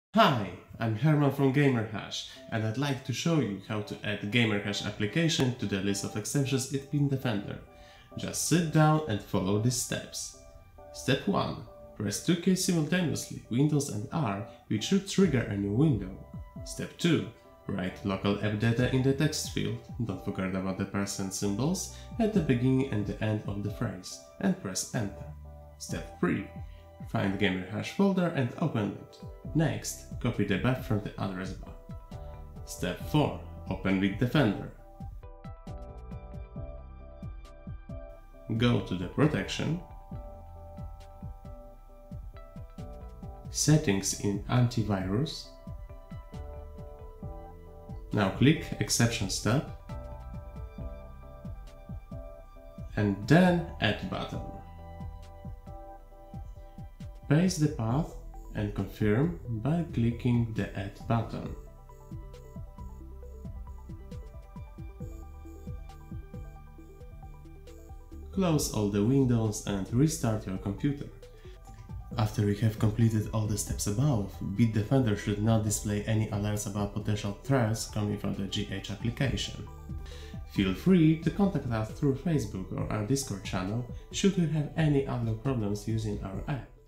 Hi, I'm Herman from GamerHash, and I'd like to show you how to add GamerHash application to the list of extensions in Bitdefender. Just sit down and follow these steps. Step 1. Press 2 keys simultaneously, Windows and R, which should trigger a new window. Step 2. Write local app data in the text field, don't forget about the % symbols, at the beginning and the end of the phrase, and press Enter. Step 3. Find GamerHash folder and open it. Next, copy the path from the address bar. Step 4. Open Bitdefender. Go to the Protection, Settings in Antivirus. Now click Exceptions tab, and then Add button. Paste the path and confirm by clicking the Add button. Close all the windows and restart your computer. After you have completed all the steps above, Bitdefender should not display any alerts about potential threats coming from the GH application. Feel free to contact us through Facebook or our Discord channel should you have any other problems using our app.